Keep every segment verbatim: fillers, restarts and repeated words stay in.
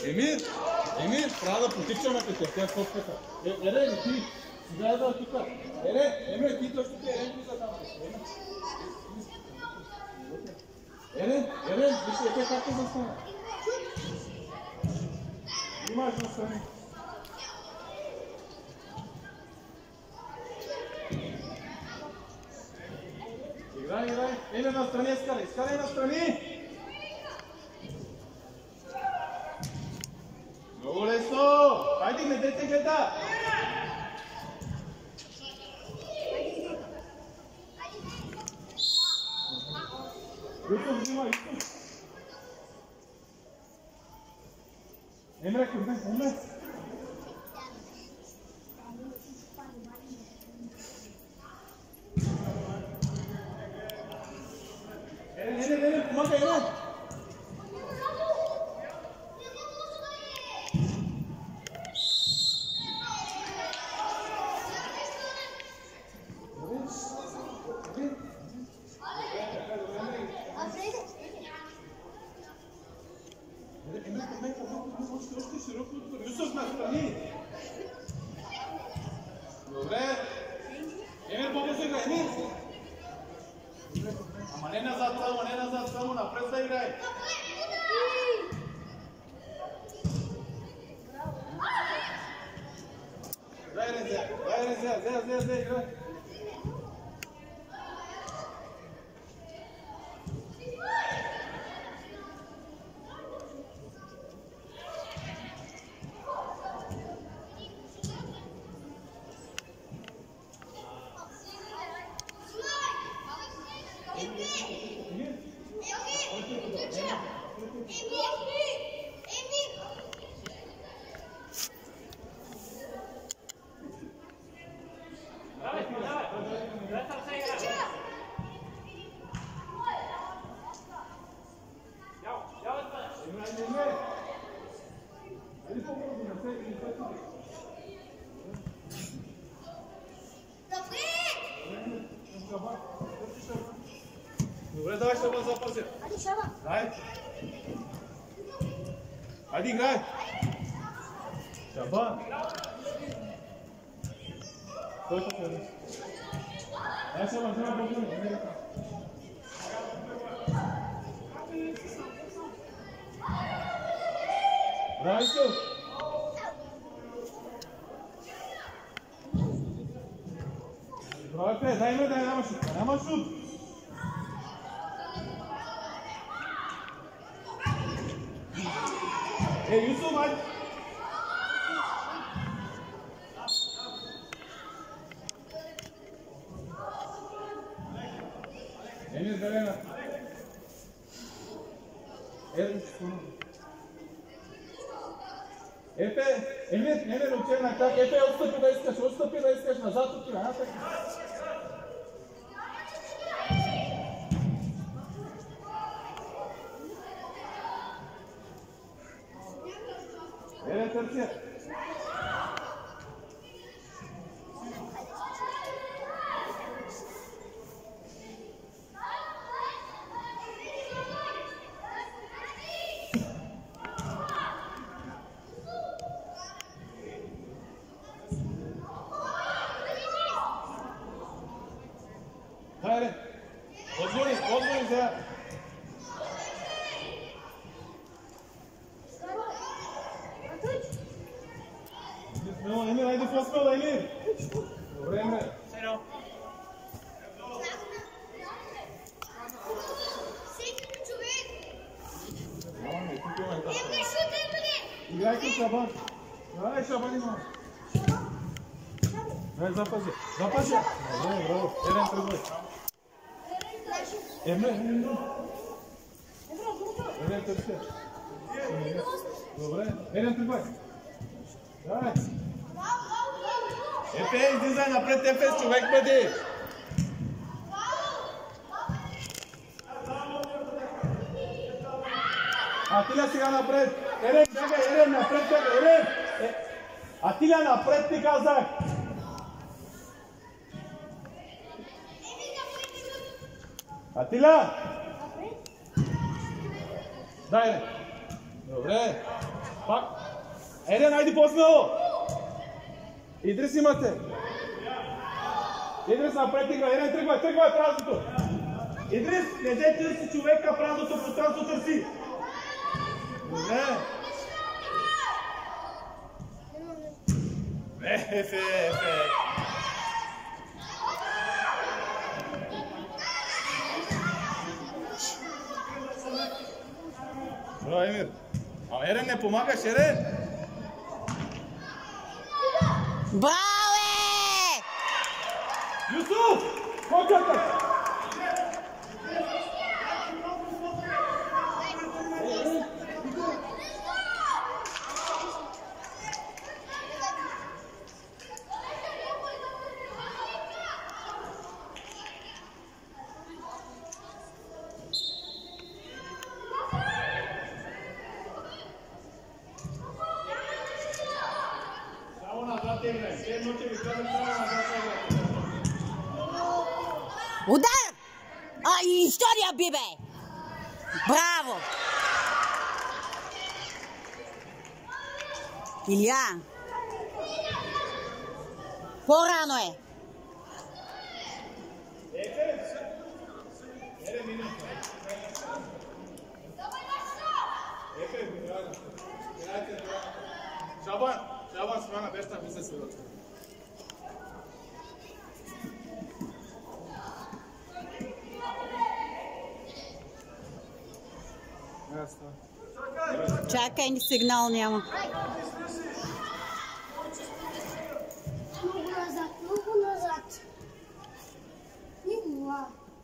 Емир, Емир, трябва да потичаме като тя топката. Ере, ти, сега е да тук. Ере, Емир, ти точно ти, Ере, ти за там. Ере, Ере, виж, е как те застана. Имаш застани. Играй, играй. Еле настрани, изкарай, изкарай настрани. Много лесно! Хайде, гледайте, гледа! Юсуф, взима, Юсуф! Емре, къде? Емре! Еле, еле, еле, помагай, еле! Юсуф, настрани! Добре! Емир, по-бързо играй, Емир! Ама не назад само, не назад само, напред да играй! Дай Резя, дай Резя, Зея, Зея, Зея, играй! Добре, давай, Шабан, запази. Айде, Шабан. Дай. Айде, играй. Шабан. Той пък е. Дай, Шабан, взема по-добре. Браво, Исус. Браво, Пе, дай ме, дай, няма шут. Няма шут. Е, Юсуф, айде! Емир, Галена! Емир, Епе, Емир, Емир, отиде на крак. Епе, отстъпи да искаш, отстъпи да искаш, назад отива, а така. Еле, търся. Хайде, отвори, отвори сега. Емир, айде в осмела, Емир! Добре, Емир. Играй към Шабан. Давай, Шабан има. Дай, запази. Запази. Добре, браво. Еден тръгвай. Емир, Емир. Еден търся. Добре, еден тръгвай. Давай. Епе, излизай напред, Епе, с човек бъди! Атиля сега напред! Ерен, бягай, Ерен, напред, бягай, Ерен! Атиля напред, ти казах! Атиля! Дай, Ерен! Добре! Bak. Eren haydi pozme o. İdris imate. Idris напред игра. Ерен тръгва, тръгва празното. Идрис, не дай търси човека, празното пространство търси. Добре. Ефе, ефе. Браво, Емир. А Ерен не помагаш, Ерен. Браво! Юсуф! Контратак! Удар! А, и история би, бе! Браво! Илия! По-рано е! Шабан, Шабан смяна, без там се свива. Чакай, ни сигнал няма. Много назад, много назад. Никога.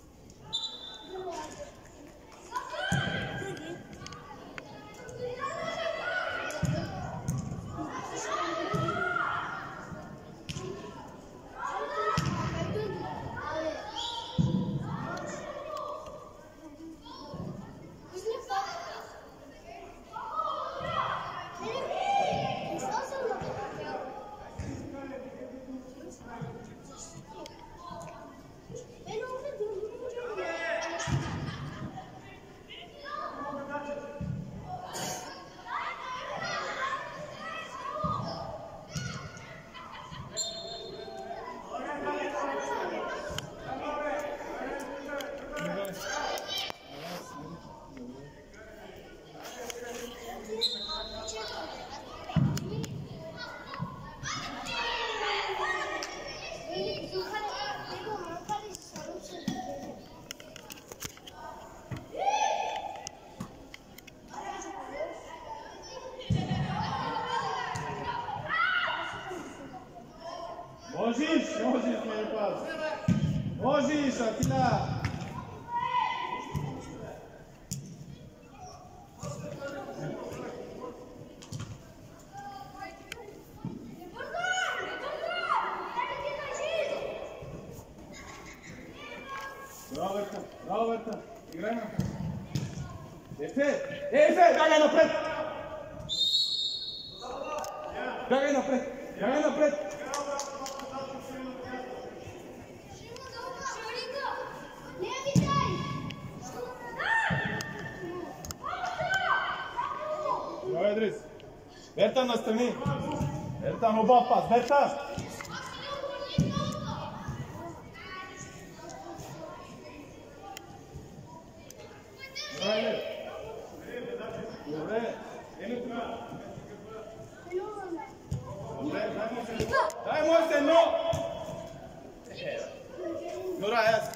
Можеш, можеш, ме пас. Можеш, Атила. Браво, Верта, браво, Верта. Играй напред. Ефе, Ефе, бягай напред. Бягай напред, бягай напред. Браво, Идрис. Верта настрани. Верта, оба пас. Верта. Добре. Добре. Дай му се едно. Нора, аз.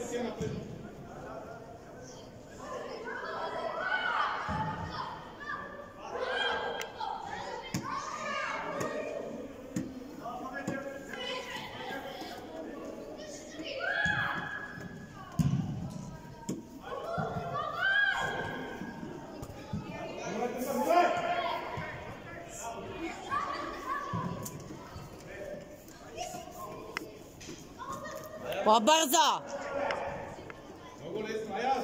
си напред. По-бързо! Много лесно, Аяз!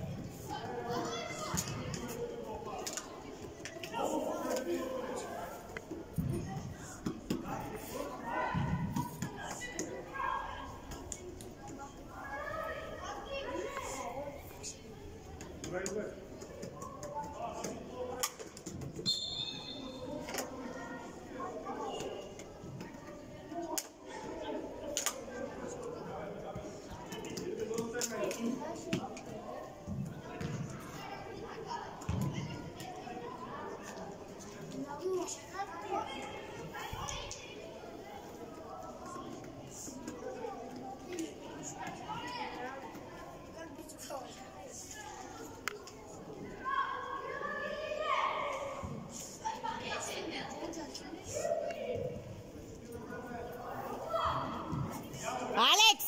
Алекс!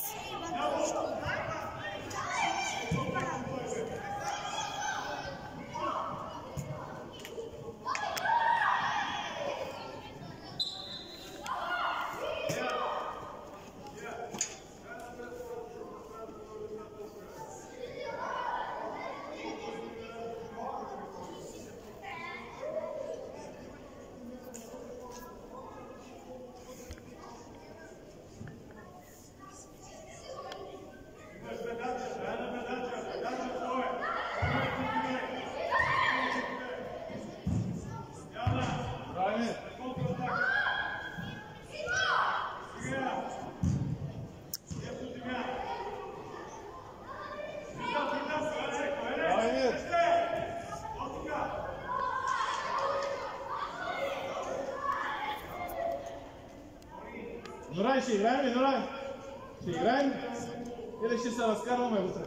Нурай, ще играем ли, Нурай? Ще играем или ще се разкарваме утре?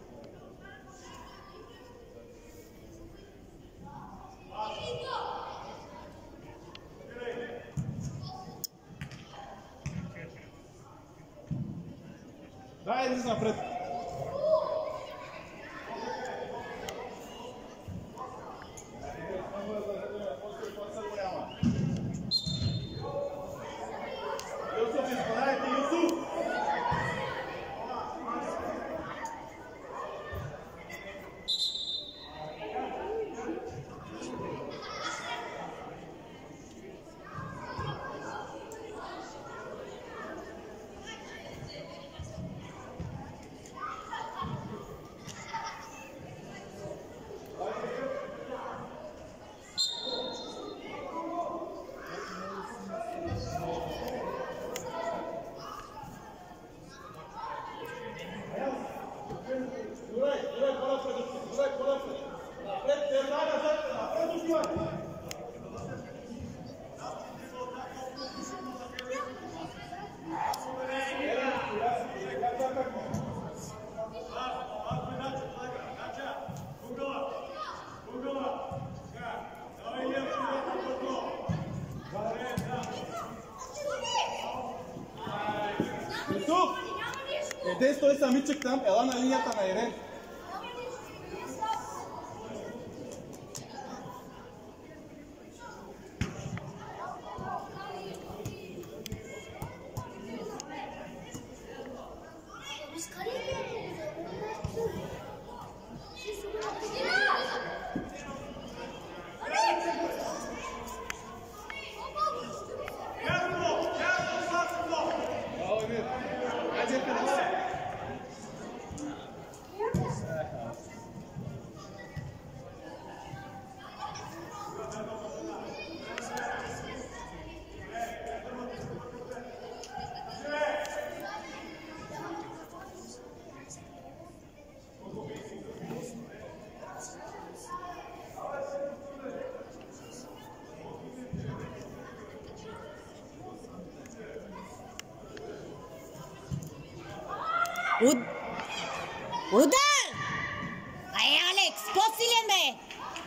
Дай, иди напред. Еде, стой самичък там, ела на линията на Ирен. Ud Удар! Ай, Алекс, по-силен бе!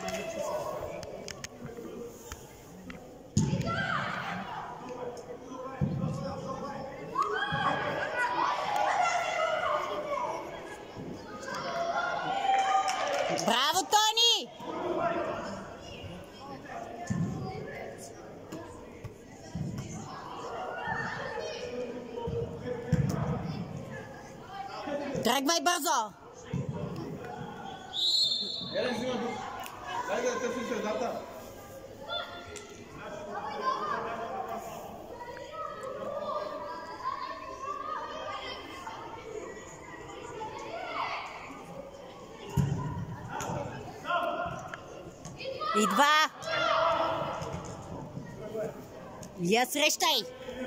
Браво, Тони! Тръгвай бързо! Елен, взима друг. Дай да търсим средата. Идва! Я срещай!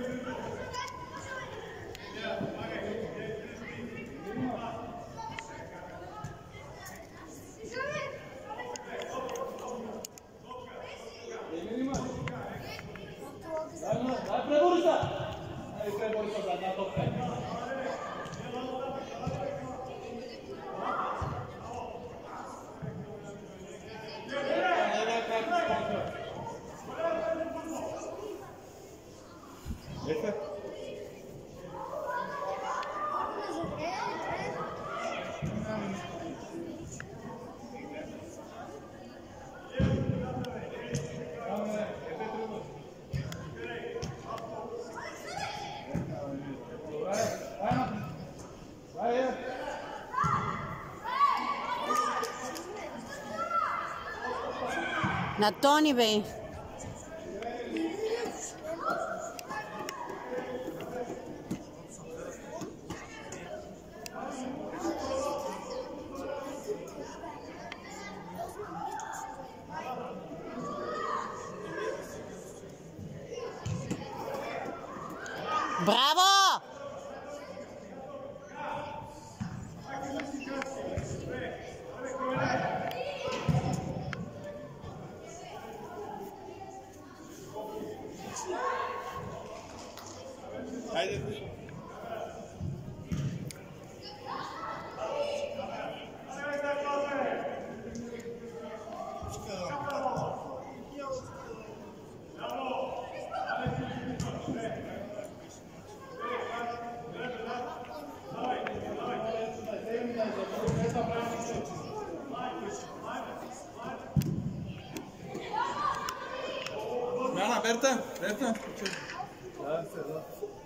Дай пребориса! Дай пребориса за една топка. На Тони бе! Браво! Хайде. Смяна, Берта, Берта. Да, се, да.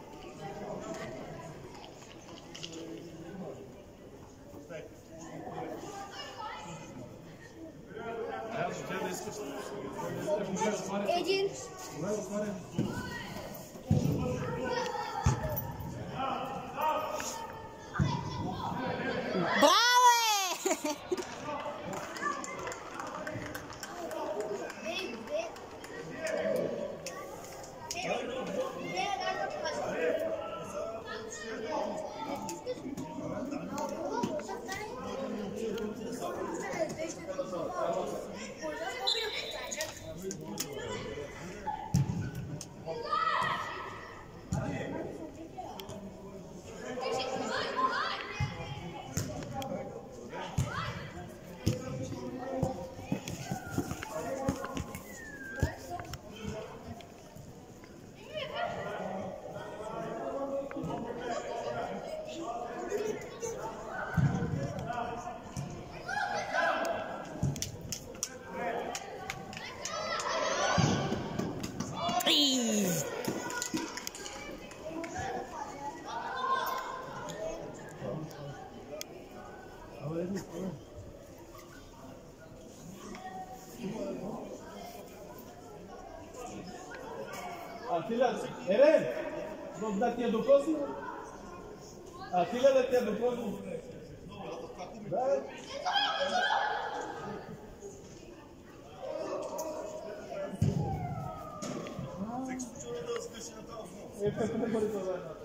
Един. Браво е! Атиля, Ерен, да ти я докосна? Атиля да ти я докосна? Да. Е, какво не бъде това една?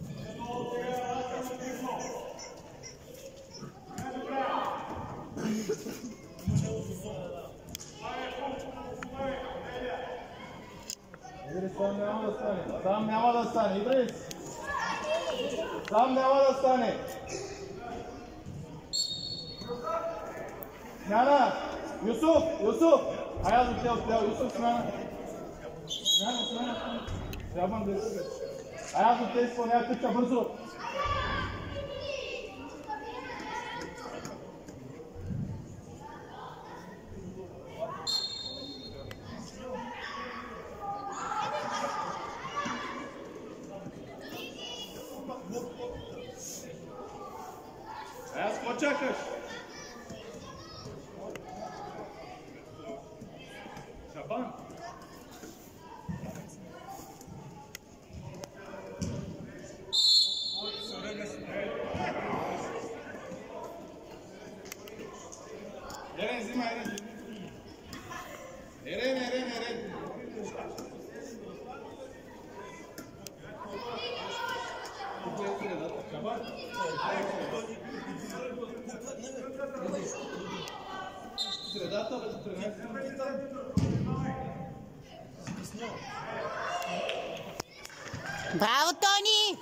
Идрис, сам няма да стане. Сам няма да стане. Идрис! Сам няма да стане. Смяна! Юсуф! Юсуф! Ayaz отдел, отдел. Юсуф, смяна! Смяна, смяна! Трябва да се. Ayaz отдел, изпълнява тъча бързо! Ayaz, какво чакаш? Шабан! Ерен, взима, Ерен! Ерен, Ерен, Ерен! Шабан! Средата, бе, тринайсет. Браво, Тони!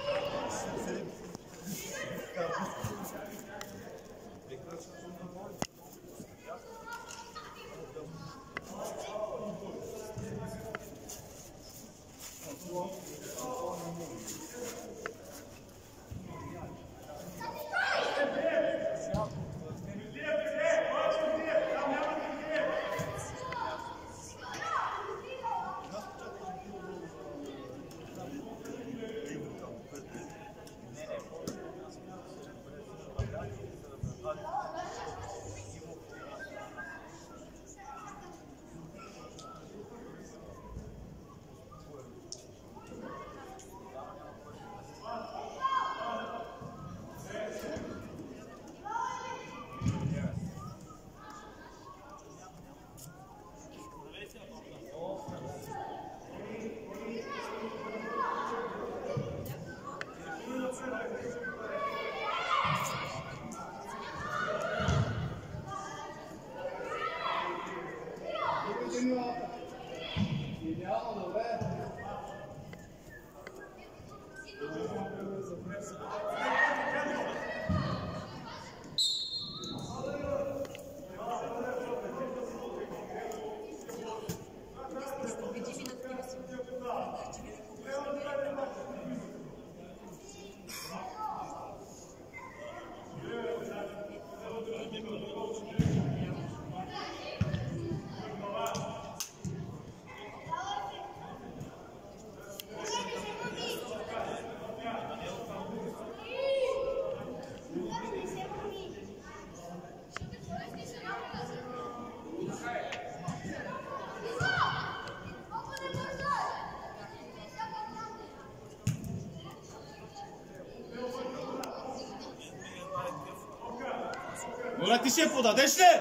Моля ти ще подадеш ли?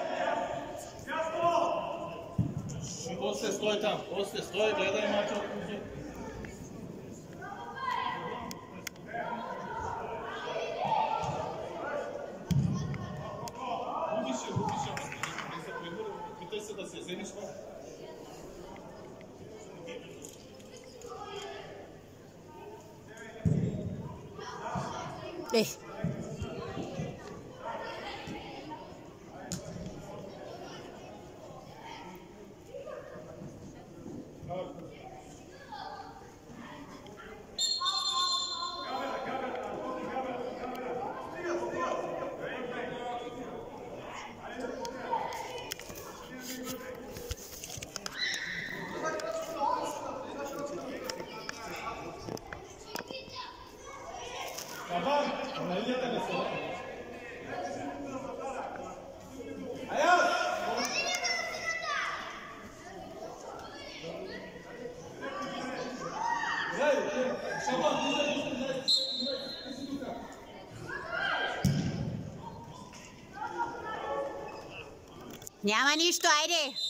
После стой там, после стой, гледай мача. Губише, губише. Питай се да се вземеш това. Е. Шабан, на линията да се. Ayaz! Шабан, Няма нищо, айде!